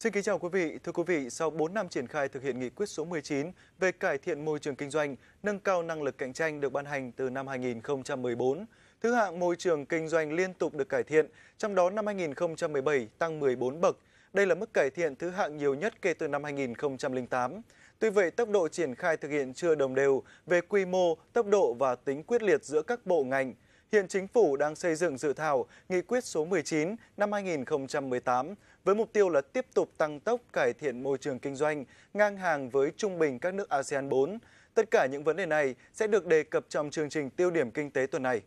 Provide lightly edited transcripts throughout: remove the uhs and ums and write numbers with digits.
Xin kính chào quý vị. Thưa quý vị, sau 4 năm triển khai thực hiện nghị quyết số 19 về cải thiện môi trường kinh doanh, nâng cao năng lực cạnh tranh được ban hành từ năm 2014, thứ hạng môi trường kinh doanh liên tục được cải thiện, trong đó năm 2017 tăng 14 bậc. Đây là mức cải thiện thứ hạng nhiều nhất kể từ năm 2008. Tuy vậy, tốc độ triển khai thực hiện chưa đồng đều về quy mô, tốc độ và tính quyết liệt giữa các bộ ngành. Hiện Chính phủ đang xây dựng dự thảo Nghị quyết số 19 năm 2018 với mục tiêu là tiếp tục tăng tốc cải thiện môi trường kinh doanh, ngang hàng với trung bình các nước ASEAN 4. Tất cả những vấn đề này sẽ được đề cập trong chương trình Tiêu điểm Kinh tế tuần này.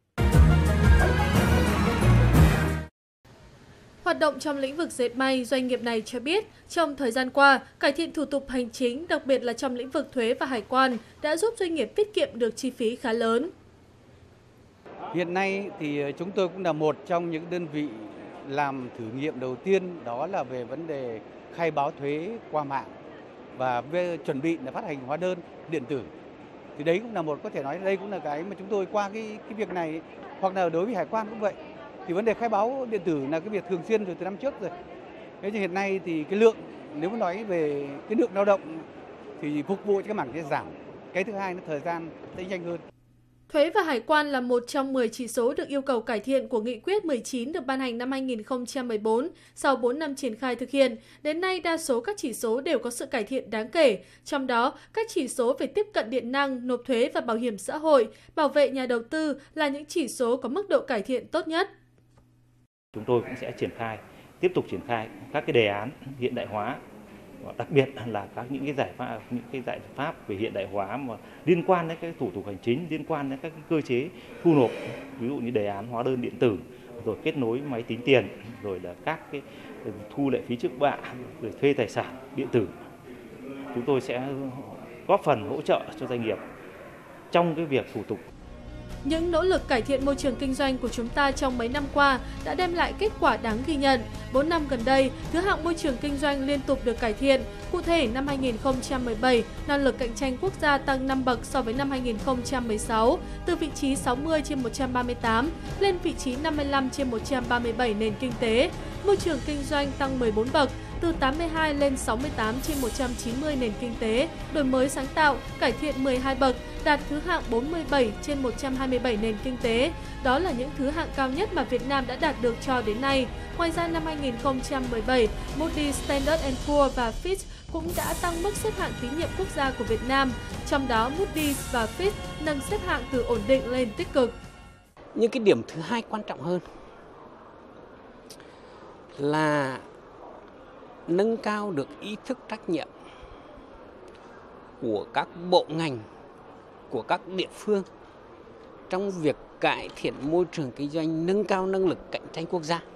Hoạt động trong lĩnh vực dệt may, doanh nghiệp này cho biết trong thời gian qua, cải thiện thủ tục hành chính, đặc biệt là trong lĩnh vực thuế và hải quan, đã giúp doanh nghiệp tiết kiệm được chi phí khá lớn. Hiện nay thì chúng tôi cũng là một trong những đơn vị làm thử nghiệm đầu tiên, đó là về vấn đề khai báo thuế qua mạng và về chuẩn bị là phát hành hóa đơn điện tử. Thì đấy cũng là một, có thể nói đây cũng là cái mà chúng tôi qua cái việc này, hoặc là đối với hải quan cũng vậy. Thì vấn đề khai báo điện tử là cái việc thường xuyên rồi từ năm trước rồi. Thế thì hiện nay thì cái lượng, nếu mà nói về cái lượng lao động thì phục vụ cho cái mảng sẽ giảm. Cái thứ hai là thời gian sẽ nhanh hơn. Thuế và hải quan là một trong 10 chỉ số được yêu cầu cải thiện của Nghị quyết 19 được ban hành năm 2014. Sau 4 năm triển khai thực hiện, đến nay đa số các chỉ số đều có sự cải thiện đáng kể. Trong đó, các chỉ số về tiếp cận điện năng, nộp thuế và bảo hiểm xã hội, bảo vệ nhà đầu tư là những chỉ số có mức độ cải thiện tốt nhất. Chúng tôi cũng sẽ tiếp tục triển khai các cái đề án hiện đại hóa, đặc biệt là những cái giải pháp về hiện đại hóa mà liên quan đến các thủ tục hành chính, liên quan đến các cái cơ chế thu nộp, ví dụ như đề án hóa đơn điện tử, rồi kết nối máy tính tiền, rồi là các cái thu lệ phí trước bạ, rồi thuê tài sản điện tử. Chúng tôi sẽ góp phần hỗ trợ cho doanh nghiệp trong cái việc thủ tục. Những nỗ lực cải thiện môi trường kinh doanh của chúng ta trong mấy năm qua đã đem lại kết quả đáng ghi nhận. 4 năm gần đây, thứ hạng môi trường kinh doanh liên tục được cải thiện. Cụ thể, năm 2017, năng lực cạnh tranh quốc gia tăng 5 bậc so với năm 2016, từ vị trí 60 trên 138 lên vị trí 55 trên 137 nền kinh tế. Môi trường kinh doanh tăng 14 bậc, từ 82 lên 68 trên 190 nền kinh tế, đổi mới sáng tạo, cải thiện 12 bậc, đạt thứ hạng 47 trên 127 nền kinh tế. Đó là những thứ hạng cao nhất mà Việt Nam đã đạt được cho đến nay. Ngoài ra, năm 2017, Moody's, Standard & Poor's và Fitch cũng đã tăng mức xếp hạng tín nhiệm quốc gia của Việt Nam. Trong đó, Moody's và Fitch nâng xếp hạng từ ổn định lên tích cực. Nhưng cái điểm thứ hai quan trọng hơn là nâng cao được ý thức trách nhiệm của các bộ ngành, của các địa phương trong việc cải thiện môi trường kinh doanh, nâng cao năng lực cạnh tranh quốc gia.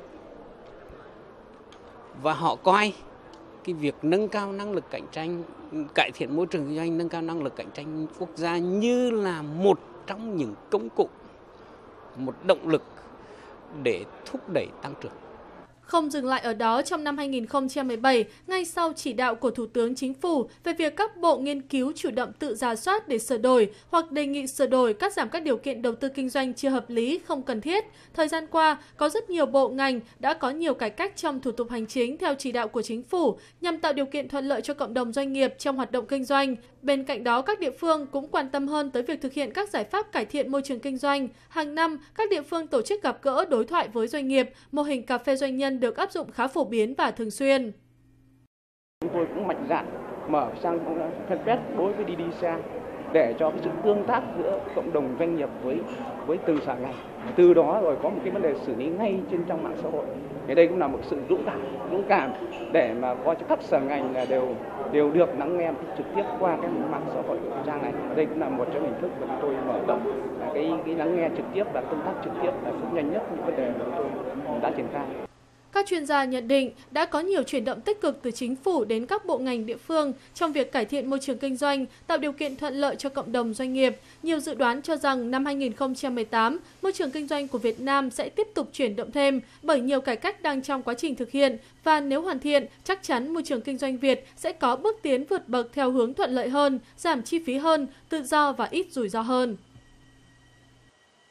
Và họ coi cái việc nâng cao năng lực cạnh tranh, cải thiện môi trường kinh doanh, nâng cao năng lực cạnh tranh quốc gia như là một trong những công cụ, một động lực để thúc đẩy tăng trưởng. Không dừng lại ở đó, trong năm 2017, ngay sau chỉ đạo của Thủ tướng Chính phủ về việc các bộ nghiên cứu chủ động tự rà soát để sửa đổi hoặc đề nghị sửa đổi cắt giảm các điều kiện đầu tư kinh doanh chưa hợp lý, không cần thiết. Thời gian qua, có rất nhiều bộ ngành đã có nhiều cải cách trong thủ tục hành chính theo chỉ đạo của Chính phủ nhằm tạo điều kiện thuận lợi cho cộng đồng doanh nghiệp trong hoạt động kinh doanh. Bên cạnh đó, các địa phương cũng quan tâm hơn tới việc thực hiện các giải pháp cải thiện môi trường kinh doanh. Hàng năm, các địa phương tổ chức gặp gỡ đối thoại với doanh nghiệp, mô hình cà phê doanh nhân được áp dụng khá phổ biến và thường xuyên. Chúng tôi cũng mạnh dạn mở sang fanpage đối với DDSA để cho cái sự tương tác giữa cộng đồng doanh nghiệp với từng sở ngành. Từ đó rồi có một cái vấn đề xử lý ngay trên trong mạng xã hội. Thì đây cũng là một sự dũng cảm để mà coi cho các sở ngành là đều được lắng nghe trực tiếp qua cái mạng xã hội của trang này. Đây cũng là một trong hình thức mà chúng tôi mở rộng cái lắng nghe trực tiếp và tương tác trực tiếp là rất nhanh nhất những vấn đề mà chúng tôi đã triển khai. Các chuyên gia nhận định đã có nhiều chuyển động tích cực từ chính phủ đến các bộ ngành địa phương trong việc cải thiện môi trường kinh doanh, tạo điều kiện thuận lợi cho cộng đồng doanh nghiệp. Nhiều dự đoán cho rằng năm 2018, môi trường kinh doanh của Việt Nam sẽ tiếp tục chuyển động thêm bởi nhiều cải cách đang trong quá trình thực hiện và nếu hoàn thiện, chắc chắn môi trường kinh doanh Việt sẽ có bước tiến vượt bậc theo hướng thuận lợi hơn, giảm chi phí hơn, tự do và ít rủi ro hơn.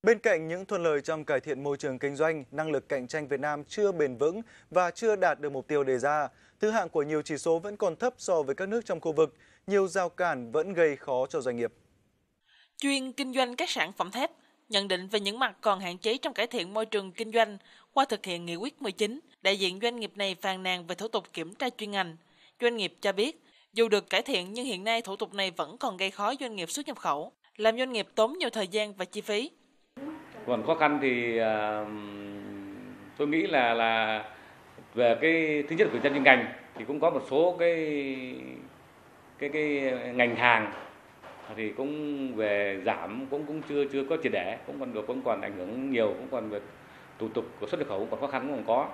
Bên cạnh những thuận lợi trong cải thiện môi trường kinh doanh, năng lực cạnh tranh Việt Nam chưa bền vững và chưa đạt được mục tiêu đề ra. Thứ hạng của nhiều chỉ số vẫn còn thấp so với các nước trong khu vực, nhiều rào cản vẫn gây khó cho doanh nghiệp. Chuyên kinh doanh các sản phẩm thép nhận định về những mặt còn hạn chế trong cải thiện môi trường kinh doanh qua thực hiện nghị quyết 19, đại diện doanh nghiệp này phàn nàn về thủ tục kiểm tra chuyên ngành. Doanh nghiệp cho biết, dù được cải thiện nhưng hiện nay thủ tục này vẫn còn gây khó doanh nghiệp xuất nhập khẩu, làm doanh nghiệp tốn nhiều thời gian và chi phí. Còn khó khăn thì tôi nghĩ là về cái thứ nhất của chuyên ngành thì cũng có một số cái ngành hàng thì cũng về giảm cũng chưa có triệt để, cũng còn ảnh hưởng nhiều, cũng còn về thủ tục của xuất nhập khẩu cũng còn khó khăn, cũng còn có.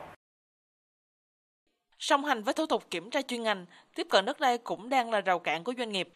Song hành với thủ tục kiểm tra chuyên ngành, tiếp cận đất đai cũng đang là rào cản của doanh nghiệp.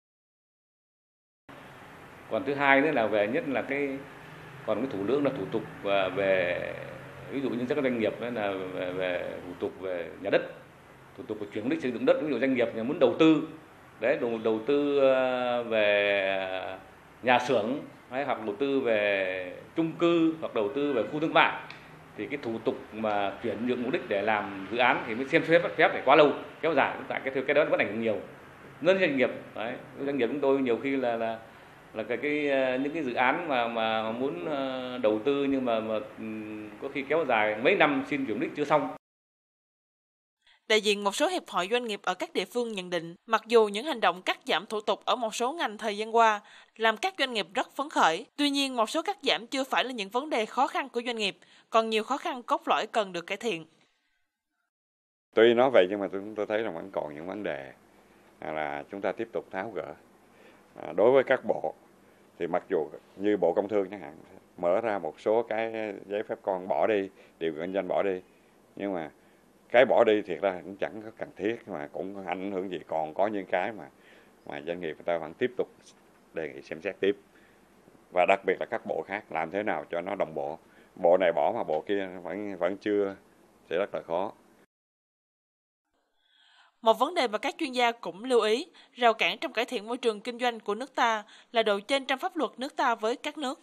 Còn thứ hai nữa là về nhất là còn cái thủ tục về ví dụ như các doanh nghiệp là về thủ tục về nhà đất, thủ tục về chuyển mục đích sử dụng đất, ví dụ doanh nghiệp muốn đầu tư đấy, đầu tư về nhà xưởng hoặc đầu tư về chung cư hoặc đầu tư về khu thương mại thì cái thủ tục mà chuyển nhượng mục đích để làm dự án thì mới xem xét phép để quá lâu kéo dài, tại cái đó vẫn ảnh hưởng nhiều nên doanh nghiệp đấy. Doanh nghiệp chúng tôi nhiều khi là những cái dự án mà muốn đầu tư nhưng mà có khi kéo dài mấy năm xin chuyển mục đích chưa xong. Đại diện một số hiệp hội doanh nghiệp ở các địa phương nhận định, mặc dù những hành động cắt giảm thủ tục ở một số ngành thời gian qua làm các doanh nghiệp rất phấn khởi, tuy nhiên một số cắt giảm chưa phải là những vấn đề khó khăn của doanh nghiệp, còn nhiều khó khăn cốt lõi cần được cải thiện. Tuy nói vậy nhưng mà tôi thấy là vẫn còn những vấn đề là chúng ta tiếp tục tháo gỡ. Đối với các bộ thì mặc dù như Bộ Công Thương chẳng hạn mở ra một số cái giấy phép con bỏ đi, điều kiện kinh doanh bỏ đi, nhưng mà cái bỏ đi thiệt ra cũng chẳng có cần thiết mà cũng ảnh hưởng gì, còn có những cái mà doanh nghiệp người ta vẫn tiếp tục đề nghị xem xét tiếp, và đặc biệt là các bộ khác làm thế nào cho nó đồng bộ. Bộ này bỏ mà bộ kia vẫn chưa sẽ rất là khó. Một vấn đề mà các chuyên gia cũng lưu ý, rào cản trong cải thiện môi trường kinh doanh của nước ta là độ chênh trong pháp luật nước ta với các nước.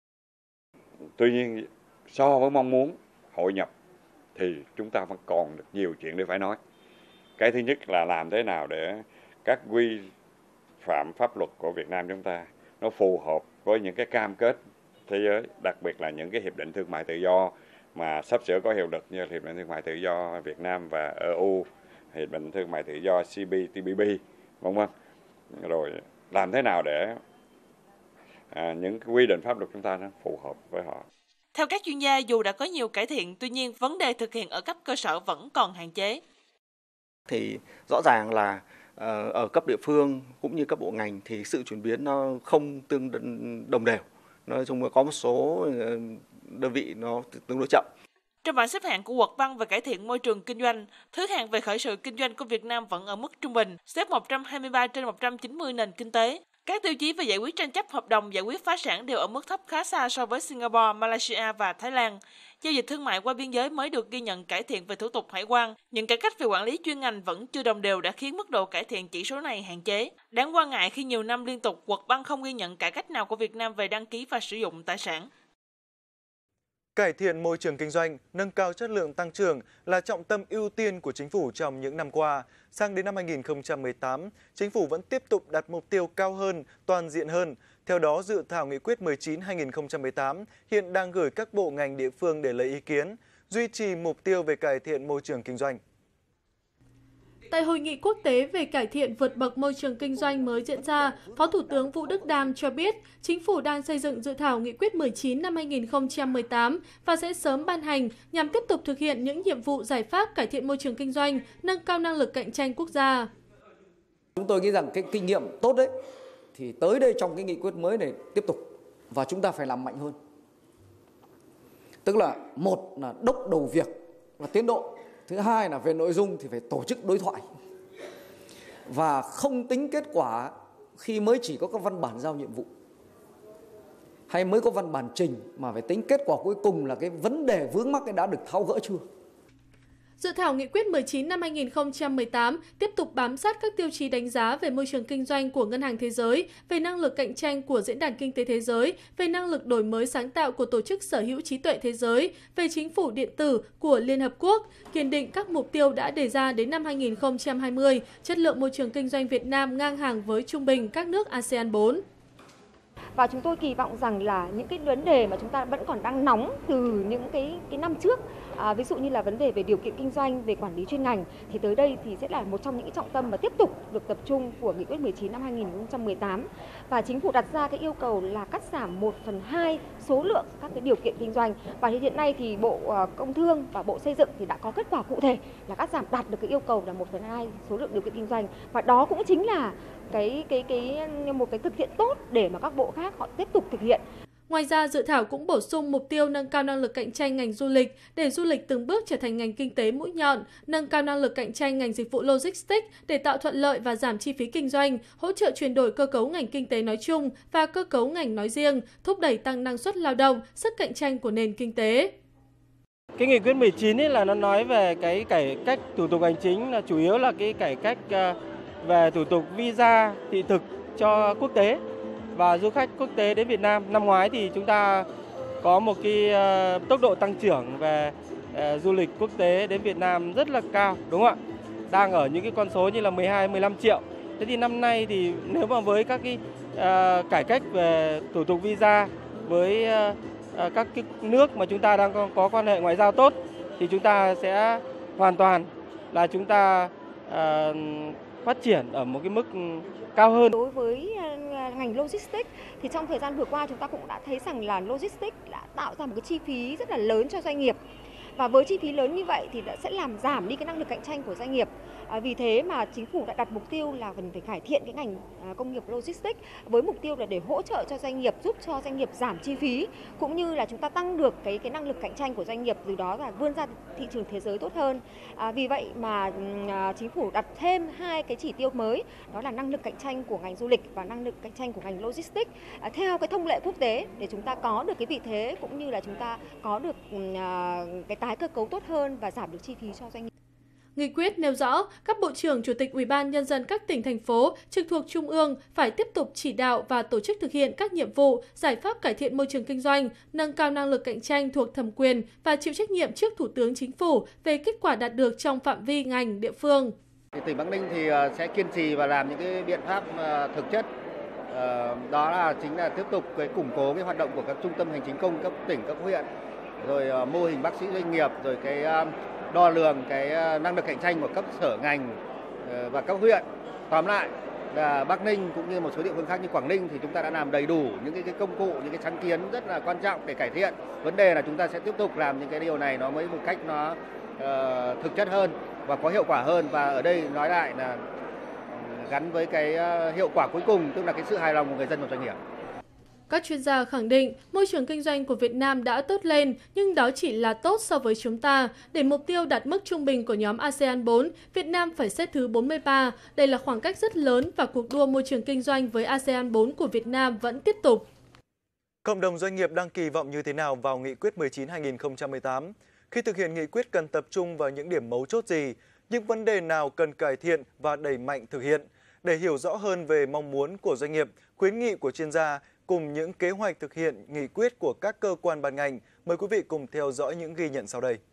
Tuy nhiên, so với mong muốn hội nhập thì chúng ta vẫn còn được nhiều chuyện để phải nói. Cái thứ nhất là làm thế nào để các quy phạm pháp luật của Việt Nam chúng ta nó phù hợp với những cái cam kết thế giới, đặc biệt là những cái hiệp định thương mại tự do mà sắp sửa có hiệu lực như hiệp định thương mại tự do Việt Nam và EU, hiệp định thương mại tự do CPTPP, vân vân. Rồi làm thế nào để những quy định pháp luật chúng ta nó phù hợp với họ. Theo các chuyên gia, dù đã có nhiều cải thiện, tuy nhiên vấn đề thực hiện ở cấp cơ sở vẫn còn hạn chế. Thì rõ ràng là ở cấp địa phương cũng như cấp bộ ngành thì sự chuyển biến nó không đồng đều. Nói chung có một số đơn vị nó tương đối chậm. Trong bảng xếp hạng của World Bank về cải thiện môi trường kinh doanh, thứ hạng về khởi sự kinh doanh của Việt Nam vẫn ở mức trung bình, xếp 123 trên 190 nền kinh tế. Các tiêu chí về giải quyết tranh chấp hợp đồng, giải quyết phá sản đều ở mức thấp khá xa so với Singapore, Malaysia và Thái Lan. Giao dịch thương mại qua biên giới mới được ghi nhận cải thiện về thủ tục hải quan. Những cải cách về quản lý chuyên ngành vẫn chưa đồng đều đã khiến mức độ cải thiện chỉ số này hạn chế. Đáng quan ngại khi nhiều năm liên tục World Bank không ghi nhận cải cách nào của Việt Nam về đăng ký và sử dụng tài sản. Cải thiện môi trường kinh doanh, nâng cao chất lượng tăng trưởng là trọng tâm ưu tiên của chính phủ trong những năm qua. Sang đến năm 2018, chính phủ vẫn tiếp tục đặt mục tiêu cao hơn, toàn diện hơn. Theo đó, dự thảo nghị quyết 19/2018 hiện đang gửi các bộ ngành địa phương để lấy ý kiến, duy trì mục tiêu về cải thiện môi trường kinh doanh. Tại hội nghị quốc tế về cải thiện vượt bậc môi trường kinh doanh mới diễn ra, Phó Thủ tướng Vũ Đức Đam cho biết chính phủ đang xây dựng dự thảo nghị quyết 19 năm 2018 và sẽ sớm ban hành nhằm tiếp tục thực hiện những nhiệm vụ giải pháp cải thiện môi trường kinh doanh, nâng cao năng lực cạnh tranh quốc gia. Chúng tôi nghĩ rằng cái kinh nghiệm tốt đấy thì tới đây trong cái nghị quyết mới này tiếp tục và chúng ta phải làm mạnh hơn. Tức là một là đốc đầu việc và tiến độ. Thứ hai là về nội dung thì phải tổ chức đối thoại và không tính kết quả khi mới chỉ có các văn bản giao nhiệm vụ hay mới có văn bản trình, mà phải tính kết quả cuối cùng là cái vấn đề vướng mắc đã được tháo gỡ chưa. Dự thảo Nghị quyết 19 năm 2018 tiếp tục bám sát các tiêu chí đánh giá về môi trường kinh doanh của Ngân hàng Thế giới, về năng lực cạnh tranh của Diễn đàn Kinh tế Thế giới, về năng lực đổi mới sáng tạo của Tổ chức Sở hữu trí tuệ Thế giới, về chính phủ điện tử của Liên Hợp Quốc, kiên định các mục tiêu đã đề ra đến năm 2020, chất lượng môi trường kinh doanh Việt Nam ngang hàng với trung bình các nước ASEAN 4. Và chúng tôi kỳ vọng rằng là những cái vấn đề mà chúng ta vẫn còn đang nóng từ những cái năm trước, ví dụ như là vấn đề về điều kiện kinh doanh, về quản lý chuyên ngành, thì tới đây thì sẽ là một trong những cái trọng tâm mà tiếp tục được tập trung của Nghị quyết 19 năm 2018. Và chính phủ đặt ra cái yêu cầu là cắt giảm 1/2 số lượng các cái điều kiện kinh doanh. Và hiện nay thì Bộ Công Thương và Bộ Xây dựng thì đã có kết quả cụ thể là cắt giảm đạt được cái yêu cầu là 1/2 số lượng điều kiện kinh doanh. Và đó cũng chính là một cái thực hiện tốt để mà các bộ khác họ tiếp tục thực hiện. Ngoài ra, dự thảo cũng bổ sung mục tiêu nâng cao năng lực cạnh tranh ngành du lịch để du lịch từng bước trở thành ngành kinh tế mũi nhọn, nâng cao năng lực cạnh tranh ngành dịch vụ logistics để tạo thuận lợi và giảm chi phí kinh doanh, hỗ trợ chuyển đổi cơ cấu ngành kinh tế nói chung và cơ cấu ngành nói riêng, thúc đẩy tăng năng suất lao động, sức cạnh tranh của nền kinh tế. Cái nghị quyết 19 ấy là nó nói về cái cải cách thủ tục hành chính, là chủ yếu là cái cải cách về thủ tục visa thị thực cho quốc tế và du khách quốc tế đến Việt Nam. Năm ngoái thì chúng ta có một cái tốc độ tăng trưởng về du lịch quốc tế đến Việt Nam rất là cao, đúng không ạ? Đang ở những cái con số như là 12-15 triệu. Thế thì năm nay thì nếu mà với các cái cải cách về thủ tục visa với các cái nước mà chúng ta đang có quan hệ ngoại giao tốt thì chúng ta sẽ hoàn toàn là chúng ta phát triển ở một cái mức cao hơn. Đối với ngành logistics thì trong thời gian vừa qua chúng ta cũng đã thấy rằng là logistics đã tạo ra một cái chi phí rất là lớn cho doanh nghiệp. Và với chi phí lớn như vậy thì sẽ làm giảm đi cái năng lực cạnh tranh của doanh nghiệp. Vì thế mà chính phủ đã đặt mục tiêu là cần phải cải thiện cái ngành công nghiệp logistics với mục tiêu là để hỗ trợ cho doanh nghiệp, giúp cho doanh nghiệp giảm chi phí cũng như là chúng ta tăng được cái năng lực cạnh tranh của doanh nghiệp, từ đó là vươn ra thị trường thế giới tốt hơn. Vì vậy mà chính phủ đặt thêm 2 cái chỉ tiêu mới, đó là năng lực cạnh tranh của ngành du lịch và năng lực cạnh tranh của ngành logistics theo cái thông lệ quốc tế để chúng ta có được cái vị thế cũng như là chúng ta có được cái tái cơ cấu tốt hơn và giảm được chi phí cho doanh nghiệp. Nghị quyết nêu rõ các bộ trưởng, chủ tịch Ủy ban Nhân dân các tỉnh, thành phố trực thuộc Trung ương phải tiếp tục chỉ đạo và tổ chức thực hiện các nhiệm vụ, giải pháp cải thiện môi trường kinh doanh, nâng cao năng lực cạnh tranh thuộc thẩm quyền và chịu trách nhiệm trước Thủ tướng Chính phủ về kết quả đạt được trong phạm vi ngành địa phương. Tỉnh Bắc Ninh thì sẽ kiên trì và làm những cái biện pháp thực chất. Đó là chính là tiếp tục củng cố cái hoạt động của các trung tâm hành chính công cấp tỉnh, cấp huyện, rồi mô hình bác sĩ doanh nghiệp, rồi cái đo lường cái năng lực cạnh tranh của cấp sở ngành và cấp huyện. Tóm lại là Bắc Ninh cũng như một số địa phương khác như Quảng Ninh thì chúng ta đã làm đầy đủ những cái công cụ, những cái sáng kiến rất là quan trọng để cải thiện. Vấn đề là chúng ta sẽ tiếp tục làm những cái điều này nó mới một cách nó thực chất hơn và có hiệu quả hơn. Và ở đây nói lại là gắn với cái hiệu quả cuối cùng, tức là cái sự hài lòng của người dân và doanh nghiệp. Các chuyên gia khẳng định môi trường kinh doanh của Việt Nam đã tốt lên, nhưng đó chỉ là tốt so với chúng ta. Để mục tiêu đạt mức trung bình của nhóm ASEAN 4, Việt Nam phải xếp thứ 43. Đây là khoảng cách rất lớn và cuộc đua môi trường kinh doanh với ASEAN 4 của Việt Nam vẫn tiếp tục. Cộng đồng doanh nghiệp đang kỳ vọng như thế nào vào Nghị quyết 19/2018? Khi thực hiện nghị quyết cần tập trung vào những điểm mấu chốt gì? Những vấn đề nào cần cải thiện và đẩy mạnh thực hiện? Để hiểu rõ hơn về mong muốn của doanh nghiệp, khuyến nghị của chuyên gia, cùng những kế hoạch thực hiện nghị quyết của các cơ quan ban ngành, mời quý vị cùng theo dõi những ghi nhận sau đây.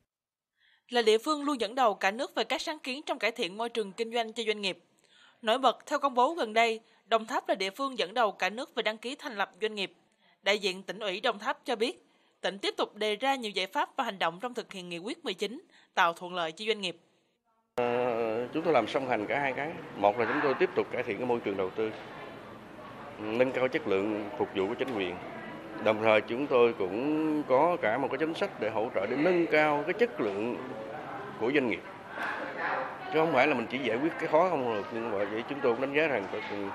Là địa phương luôn dẫn đầu cả nước về các sáng kiến trong cải thiện môi trường kinh doanh cho doanh nghiệp. Nổi bật theo công bố gần đây, Đồng Tháp là địa phương dẫn đầu cả nước về đăng ký thành lập doanh nghiệp. Đại diện tỉnh ủy Đồng Tháp cho biết, tỉnh tiếp tục đề ra nhiều giải pháp và hành động trong thực hiện nghị quyết 19, tạo thuận lợi cho doanh nghiệp. Chúng tôi làm song hành cả hai cái. Một là chúng tôi tiếp tục cải thiện cái môi trường đầu tư, nâng cao chất lượng phục vụ của chính quyền. Đồng thời chúng tôi cũng có cả một cái chính sách để hỗ trợ để nâng cao cái chất lượng của doanh nghiệp. Chứ không phải là mình chỉ giải quyết cái khó không được, nhưng mà vậy chúng tôi cũng đánh giá rằng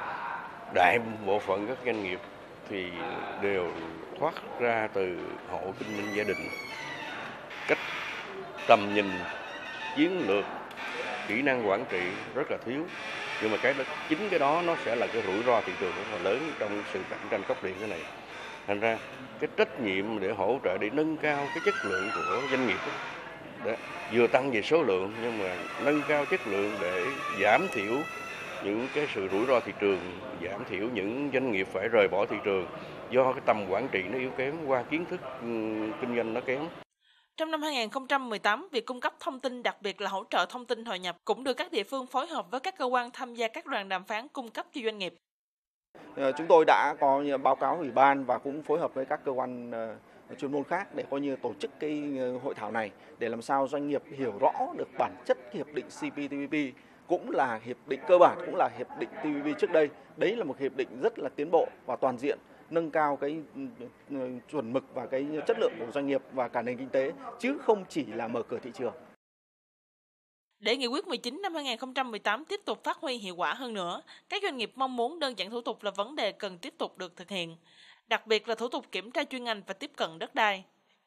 đại bộ phận các doanh nghiệp thì đều thoát ra từ hộ kinh doanh gia đình. Cách tầm nhìn, chiến lược, kỹ năng quản trị rất là thiếu. Nhưng mà chính cái đó nó sẽ là cái rủi ro thị trường rất là lớn trong sự cạnh tranh khốc liệt thế này. Thành ra cái trách nhiệm để hỗ trợ để nâng cao cái chất lượng của doanh nghiệp vừa tăng về số lượng nhưng mà nâng cao chất lượng để giảm thiểu những cái sự rủi ro thị trường, giảm thiểu những doanh nghiệp phải rời bỏ thị trường do cái tầm quản trị nó yếu kém, qua kiến thức kinh doanh nó kém. Trong năm 2018, việc cung cấp thông tin, đặc biệt là hỗ trợ thông tin hội nhập, cũng được các địa phương phối hợp với các cơ quan tham gia các đoàn đàm phán cung cấp cho doanh nghiệp. Chúng tôi đã có báo cáo ủy ban và cũng phối hợp với các cơ quan chuyên môn khác để coi như tổ chức cái hội thảo này để làm sao doanh nghiệp hiểu rõ được bản chất hiệp định CPTPP, cũng là hiệp định cơ bản, cũng là hiệp định TPP trước đây. Đấy là một hiệp định rất là tiến bộ và toàn diện, nâng cao cái chuẩn mực và cái chất lượng của doanh nghiệp và cả nền kinh tế, chứ không chỉ là mở cửa thị trường. Để nghị quyết 19 năm 2018 tiếp tục phát huy hiệu quả hơn nữa, các doanh nghiệp mong muốn đơn giản thủ tục là vấn đề cần tiếp tục được thực hiện, đặc biệt là thủ tục kiểm tra chuyên ngành và tiếp cận đất đai.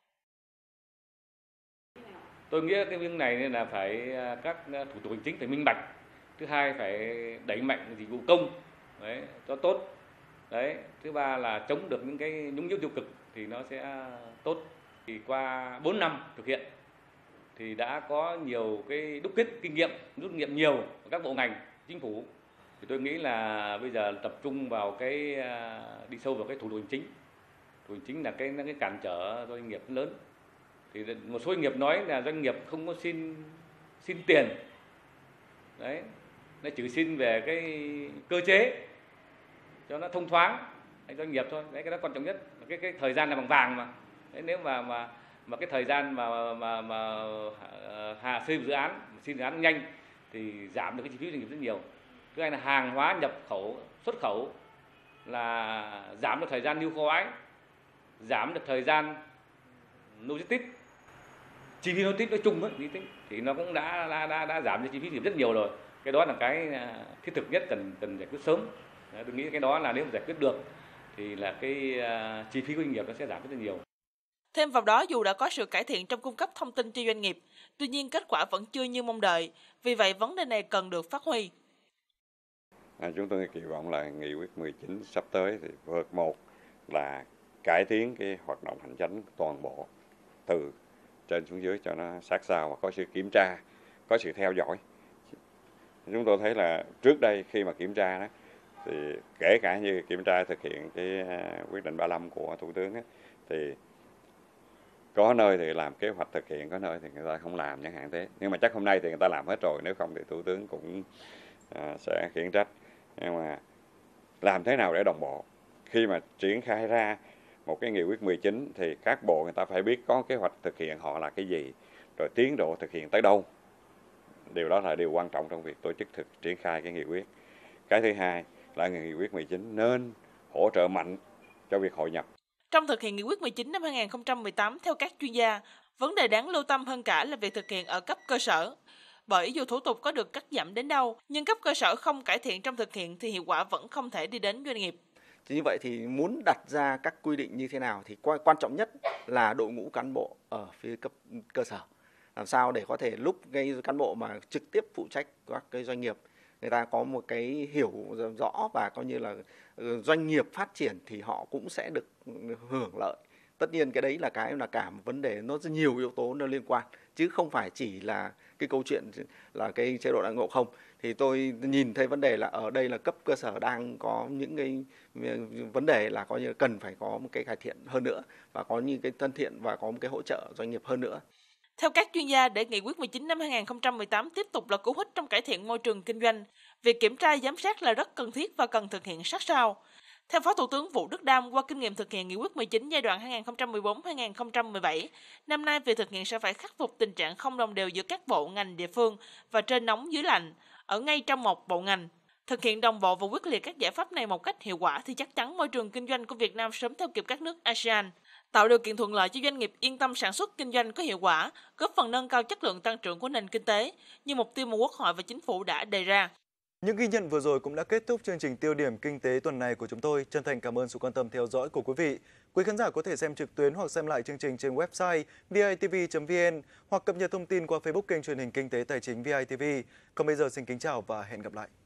Tôi nghĩ cái việc này là phải các thủ tục hành chính phải minh bạch. Thứ hai phải đẩy mạnh dịch vụ công đấy, cho tốt. Đấy, thứ ba là chống được những cái nhũng nhiễu tiêu cực thì nó sẽ tốt. Thì qua 4 năm thực hiện thì đã có nhiều cái đúc kết kinh nghiệm, rút nghiệm nhiều của các bộ ngành, chính phủ. Thì tôi nghĩ là bây giờ tập trung vào cái đi sâu vào cái thủ tục hành chính. Thủ tục hành chính là cái cản trở cho doanh nghiệp lớn. Thì một số doanh nghiệp nói là doanh nghiệp không có xin tiền. Đấy, nó chỉ xin về cái cơ chế cho nó thông thoáng doanh nghiệp thôi. Đấy, cái đó quan trọng nhất. Cái thời gian là bằng vàng mà. Đấy, nếu mà cái thời gian mà xây dự án, xin dự án nhanh thì giảm được cái chi phí doanh nghiệp rất nhiều. Thứ hai là hàng hóa nhập khẩu, xuất khẩu là giảm được thời gian lưu kho bãi, giảm được thời gian logistics. Chi phí logistics nói chung thì nó cũng đã giảm được chi phí rất nhiều rồi. Cái đó là cái thiết thực nhất cần giải quyết sớm. Tôi nghĩ cái đó là nếu mà giải quyết được thì là cái chi phí của doanh nghiệp nó sẽ giảm rất là nhiều. Thêm vào đó, dù đã có sự cải thiện trong cung cấp thông tin cho doanh nghiệp, tuy nhiên kết quả vẫn chưa như mong đợi. Vì vậy, vấn đề này cần được phát huy. Chúng tôi kỳ vọng là nghị quyết 19 sắp tới thì vượt một là cải tiến cái hoạt động hành chính toàn bộ từ trên xuống dưới cho nó sát sao và có sự kiểm tra, có sự theo dõi. Chúng tôi thấy là trước đây khi mà kiểm tra đó thì kể cả như kiểm tra thực hiện cái quyết định 35 của Thủ tướng ấy, thì có nơi thì làm kế hoạch thực hiện, có nơi thì người ta không làm chẳng hạn thế. Nhưng mà chắc hôm nay thì người ta làm hết rồi, nếu không thì Thủ tướng cũng sẽ khiển trách. Nhưng mà làm thế nào để đồng bộ? Khi mà triển khai ra một cái nghị quyết 19 thì các bộ người ta phải biết có kế hoạch thực hiện họ là cái gì, rồi tiến độ thực hiện tới đâu. Điều đó là điều quan trọng trong việc tổ chức triển khai cái nghị quyết. Cái thứ hai là nghị quyết 19 nên hỗ trợ mạnh cho việc hội nhập. Trong thực hiện nghị quyết 19 năm 2018, theo các chuyên gia, vấn đề đáng lưu tâm hơn cả là việc thực hiện ở cấp cơ sở. Bởi dù thủ tục có được cắt giảm đến đâu, nhưng cấp cơ sở không cải thiện trong thực hiện thì hiệu quả vẫn không thể đi đến doanh nghiệp. Như vậy thì muốn đặt ra các quy định như thế nào thì quan trọng nhất là đội ngũ cán bộ ở phía cấp cơ sở. Làm sao để có thể lúc cái cán bộ mà trực tiếp phụ trách các cái doanh nghiệp, người ta có một cái hiểu rõ và coi như là doanh nghiệp phát triển thì họ cũng sẽ được hưởng lợi. Tất nhiên cái đấy là cả một vấn đề, nó rất nhiều yếu tố nó liên quan, chứ không phải chỉ là cái câu chuyện là cái chế độ đãi ngộ không. Thì tôi nhìn thấy vấn đề là ở đây là cấp cơ sở đang có những cái vấn đề là coi như cần phải có một cái cải thiện hơn nữa và có những cái thân thiện và có một cái hỗ trợ doanh nghiệp hơn nữa. Theo các chuyên gia, để nghị quyết 19 năm 2018 tiếp tục là cú hích trong cải thiện môi trường kinh doanh, việc kiểm tra giám sát là rất cần thiết và cần thực hiện sát sao. Theo Phó Thủ tướng Vũ Đức Đam, qua kinh nghiệm thực hiện nghị quyết 19 giai đoạn 2014-2017, năm nay việc thực hiện sẽ phải khắc phục tình trạng không đồng đều giữa các bộ ngành địa phương và trên nóng dưới lạnh, ở ngay trong một bộ ngành. Thực hiện đồng bộ và quyết liệt các giải pháp này một cách hiệu quả thì chắc chắn môi trường kinh doanh của Việt Nam sớm theo kịp các nước ASEAN, tạo điều kiện thuận lợi cho doanh nghiệp yên tâm sản xuất kinh doanh có hiệu quả, góp phần nâng cao chất lượng tăng trưởng của nền kinh tế, như mục tiêu mà Quốc hội và Chính phủ đã đề ra. Những ghi nhận vừa rồi cũng đã kết thúc chương trình tiêu điểm kinh tế tuần này của chúng tôi. Chân thành cảm ơn sự quan tâm theo dõi của quý vị. Quý khán giả có thể xem trực tuyến hoặc xem lại chương trình trên website vitv.vn hoặc cập nhật thông tin qua Facebook kênh truyền hình kinh tế tài chính VITV. Còn bây giờ xin kính chào và hẹn gặp lại.